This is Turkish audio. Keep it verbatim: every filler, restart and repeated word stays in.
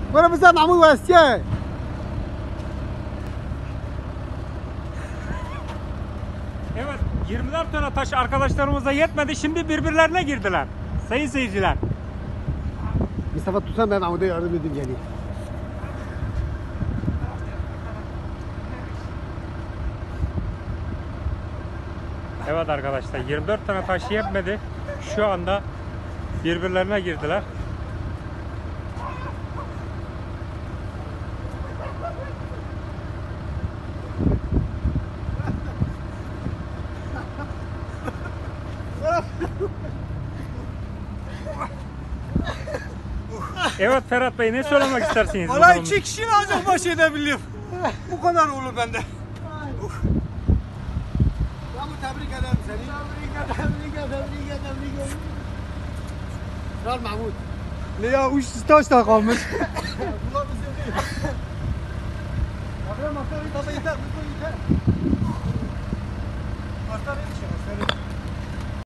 Bana bize Mahmut Vasiye. Evet, yirmi dört tane taş arkadaşlarımıza yetmedi. Şimdi birbirlerine girdiler. Sayın seyirciler. Mustafa tutsan ben Mahmut'a yardım edeyim yani. Evet arkadaşlar, yirmi dört tane taş yetmedi. Şu anda birbirlerine girdiler. Evet Ferhat Bey, ne söylemek istersiniz? Valla iki kişiyle ancak baş edebiliyorum. Bu kadar olur bende. Mahmut tebrik ederim seni. Tebrik ederim, tebrik ederim, tebrik ederim, tebrik ederim. Kral Mahmut. Ne ya üç taş da kalmış. Bunlar bizim değil. Abi makara yeter, yeter, yeter.